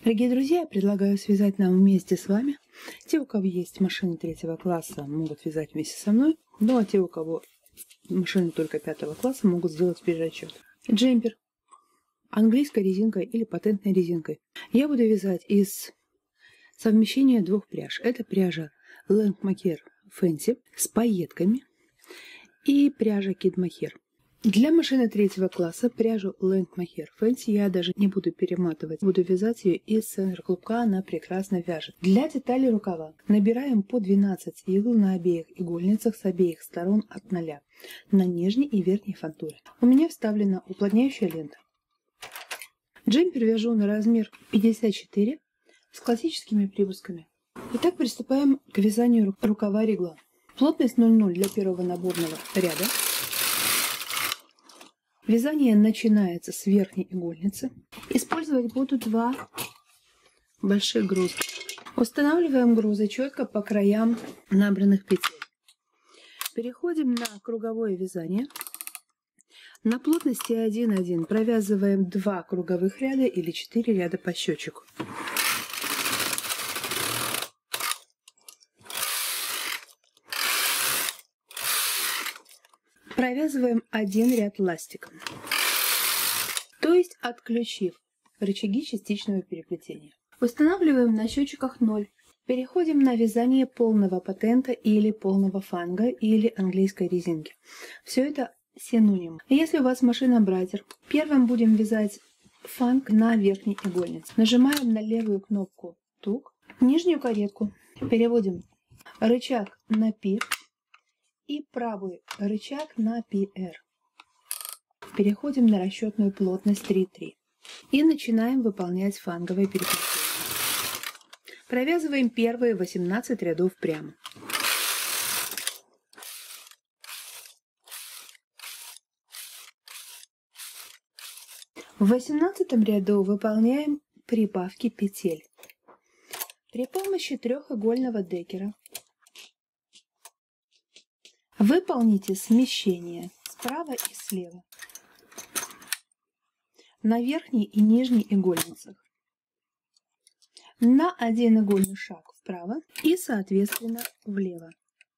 Дорогие друзья, я предлагаю связать нам вместе с вами. Те, у кого есть машины 3 класса, могут вязать вместе со мной. Ну а те, у кого машины только 5 класса, могут сделать перерасчет. Джемпер английской резинкой или патентной резинкой. Я буду вязать из совмещения двух пряж. Это пряжа Leng Mohair Fancy с пайетками и пряжа Kid Mohair. Для машины 3 класса пряжу Leng Mohair Fancy я даже не буду перематывать. Буду вязать ее из центра клубка, она прекрасно вяжет. Для деталей рукава набираем по 12 игл на обеих игольницах с обеих сторон от 0 на нижней и верхней фантуре. У меня вставлена уплотняющая лента. Джемпер вяжу на размер 54 с классическими припусками. Итак, приступаем к вязанию рукава регла. Плотность 0,0 для первого наборного ряда. Вязание начинается с верхней игольницы. Использовать буду 2 больших груза. Устанавливаем грузы четко по краям набранных петель. Переходим на круговое вязание. На плотности 1,1 провязываем 2 круговых ряда или 4 ряда по счетчику. Провязываем 1 ряд ластиком, то есть отключив рычаги частичного переплетения. Устанавливаем на счетчиках 0. Переходим на вязание полного патента или полного фанга или английской резинки. Все это синоним. Если у вас машина Брайтер, первым будем вязать фанг на верхней игольнице. Нажимаем на левую кнопку тук, нижнюю каретку, переводим рычаг на пи и правый рычаг на PR. Переходим на расчетную плотность 3,3 и начинаем выполнять фанговые переплетения. Провязываем первые 18 рядов прямо. В 18 ряду выполняем прибавки петель. При помощи треугольного декера выполните смещение справа и слева на верхней и нижней игольницах на 1 игольный шаг вправо и, соответственно, влево.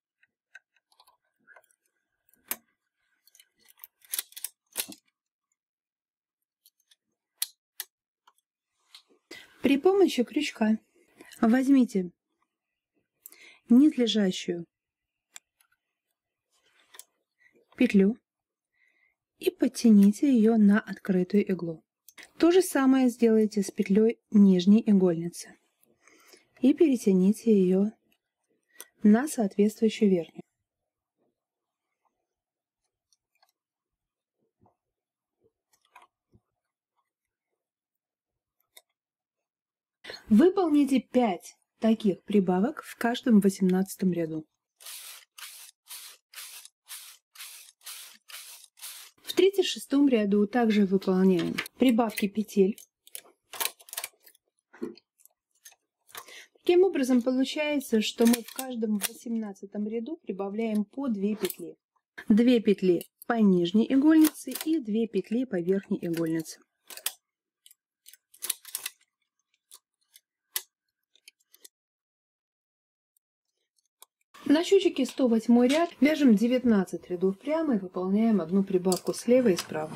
При помощи крючка возьмите низлежащую петлю и подтяните ее на открытую иглу. То же самое сделайте с петлей нижней игольницы и перетяните ее на соответствующую верхнюю. Выполните 5 таких прибавок в каждом 18 ряду. В 36 ряду также выполняем прибавки петель. Таким образом получается, что мы в каждом 18 ряду прибавляем по 2 петли. 2 петли по нижней игольнице и 2 петли по верхней игольнице. На счетчике 108 ряд вяжем 19 рядов прямо и выполняем одну прибавку слева и справа.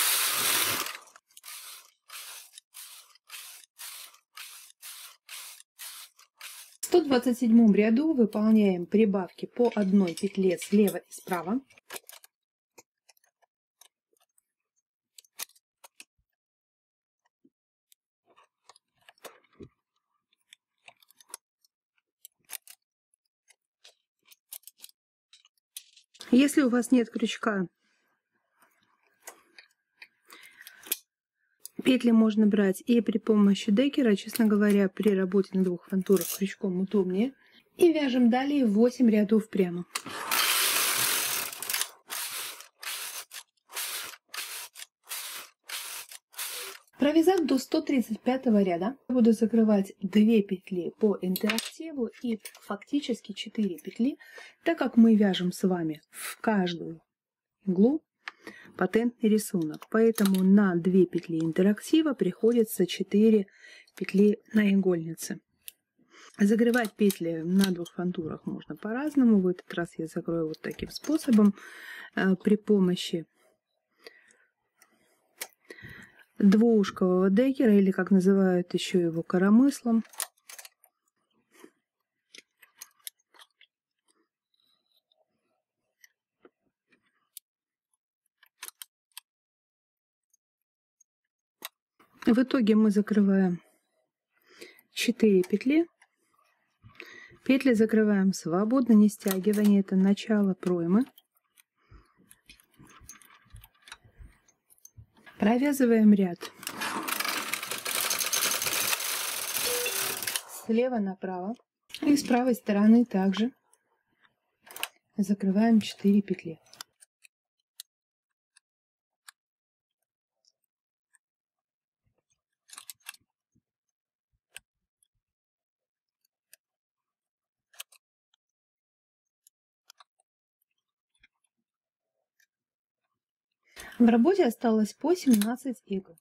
В 127 ряду выполняем прибавки по одной петле слева и справа. Если у вас нет крючка, петли можно брать и при помощи декера. Честно говоря, при работе на 2 фантурах крючком удобнее. И вяжем далее 8 рядов прямо. Провязав до 135 ряда, буду закрывать 2 петли по интерактиву и фактически 4 петли, так как мы вяжем с вами в каждую иглу патентный рисунок. Поэтому на 2 петли интерактива приходится 4 петли на игольнице. Загревать петли на двух фантурах можно по-разному. В этот раз я закрою вот таким способом при помощи двуушкового декера, или как называют еще его, коромыслом. В итоге мы закрываем 4 петли. Петли закрываем свободно, не стягивая. Это начало проймы. Провязываем ряд слева направо. И с правой стороны также закрываем 4 петли. В работе осталось по 17 игл.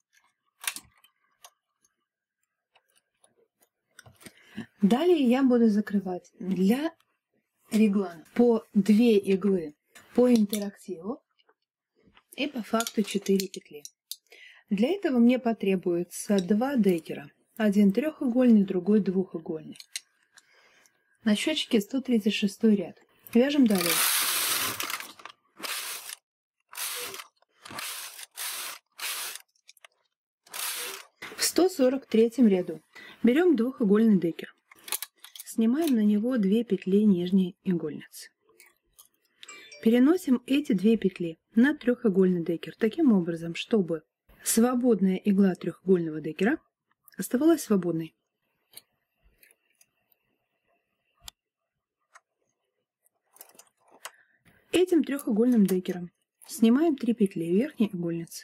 Далее я буду закрывать для реглана по 2 иглы по интерактиву и по факту 4 петли. Для этого мне потребуется 2 декера. Один треугольный, другой двухугольный. На счетчике 136 ряд. Вяжем далее. В 143 ряду берем двухугольный декер. Снимаем на него 2 петли нижней игольницы. Переносим эти 2 петли на треугольный декер таким образом, чтобы свободная игла треугольного декера оставалась свободной. Этим треугольным декером снимаем 3 петли верхней игольницы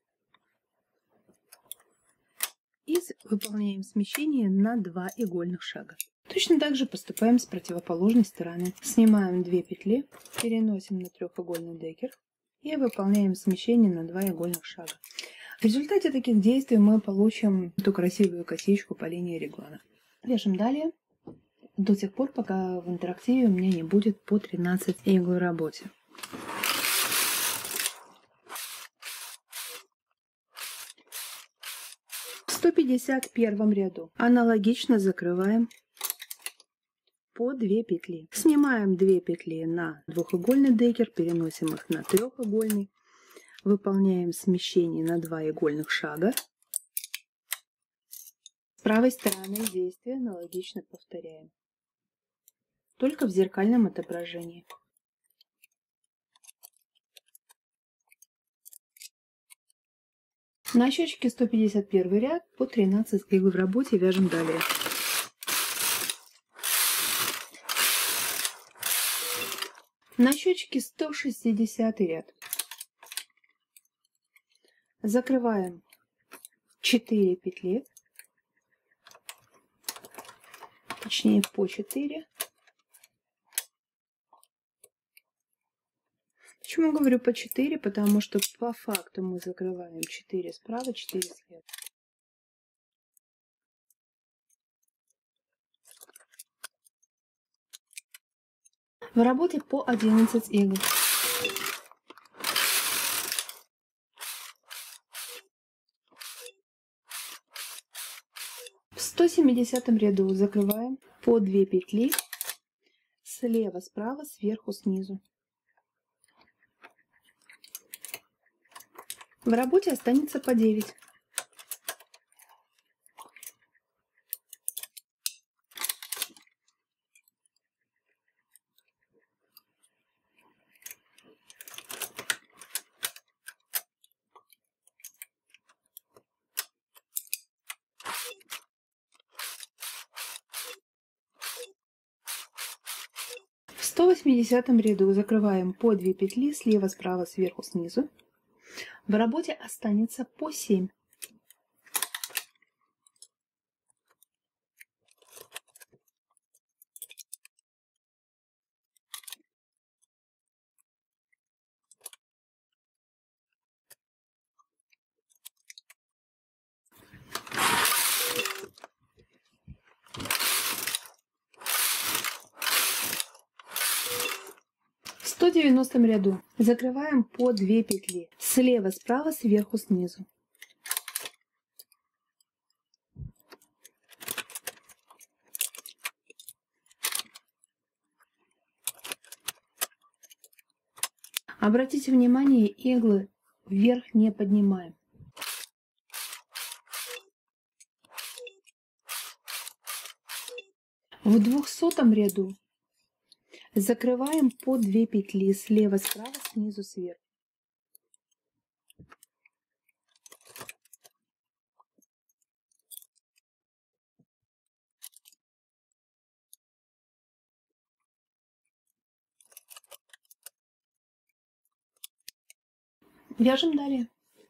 и выполняем смещение на 2 игольных шага. Точно так же поступаем с противоположной стороны. Снимаем 2 петли, переносим на треугольный декер и выполняем смещение на 2 игольных шага. В результате таких действий мы получим эту красивую косичку по линии реглана. Вяжем далее до тех пор, пока в интерактиве у меня не будет по 13 игл в работе. В 151 ряду аналогично закрываем по 2 петли. Снимаем 2 петли на двухугольный декер, переносим их на треугольный. Выполняем смещение на 2 игольных шага. С правой стороны действия аналогично повторяем, только в зеркальном отображении. На счетчике 151 ряд по 13 игл в работе вяжем далее. На счетчике 160 ряд. Закрываем 4 петли, точнее по 4. Почему говорю по 4? Потому что по факту мы закрываем 4 справа, 4 слева. В работе по 11 игл. В 170 ряду закрываем по 2 петли слева, справа, сверху, снизу. В работе останется по 9. В 180 ряду закрываем по 2 петли слева, справа, сверху, снизу. В работе останется по 7. 190 ряду закрываем по 2 петли слева, справа, сверху, снизу. Обратите внимание, иглы вверх не поднимаем. В 200 ряду закрываем по 2 петли слева, справа, снизу, сверху. Вяжем далее.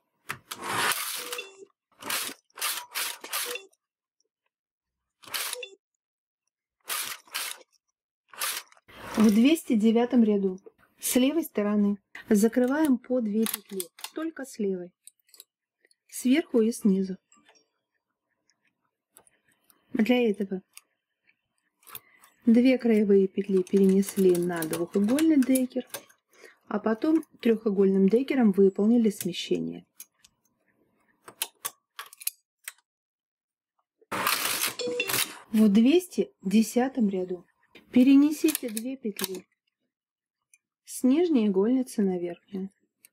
В 209 ряду с левой стороны закрываем по 2 петли, только с левой, сверху и снизу. Для этого 2 краевые петли перенесли на двухугольный декер, а потом трехугольным декером выполнили смещение. В 210 ряду перенесите 2 петли с нижней игольницы на верхнюю.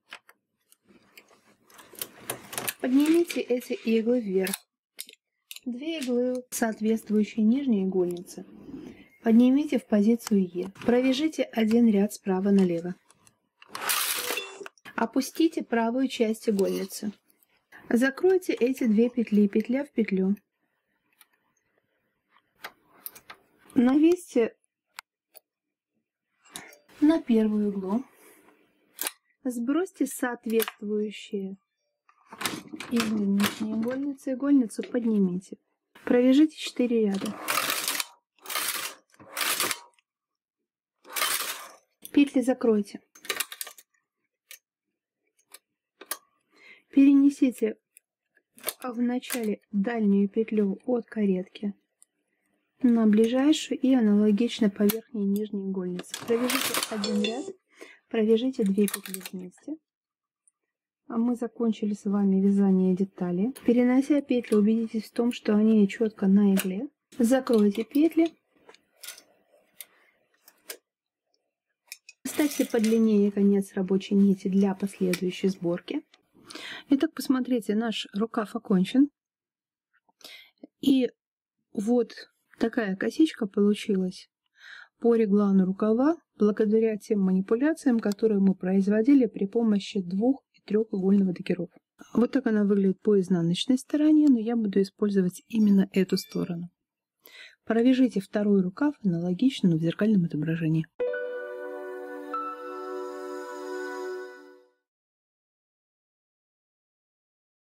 Поднимите эти иглы вверх. 2 иглы, соответствующие нижней игольнице, поднимите в позицию Е. Провяжите 1 ряд справа налево. Опустите правую часть игольницы. Закройте эти 2 петли, петля в петлю. Навесьте на первую иглу. Сбросьте соответствующие иглы нижней игольницы. Игольницу поднимите. Провяжите 4 ряда. Петли закройте. Перенесите в начале дальнюю петлю от каретки на ближайшую и аналогично по верхней и нижней игольнице. Провяжите 1 ряд, провяжите 2 петли вместе. А мы закончили с вами вязание деталей. Перенося петли, убедитесь в том, что они четко на игле. Закройте петли. Оставьте подлиннее конец рабочей нити для последующей сборки. Итак, посмотрите, наш рукав окончен. И вот такая косичка получилась по реглану рукава, благодаря тем манипуляциям, которые мы производили при помощи 2- и 3-угольного декеров. Вот так она выглядит по изнаночной стороне, но я буду использовать именно эту сторону. Провяжите второй рукав аналогично, но в зеркальном отображении.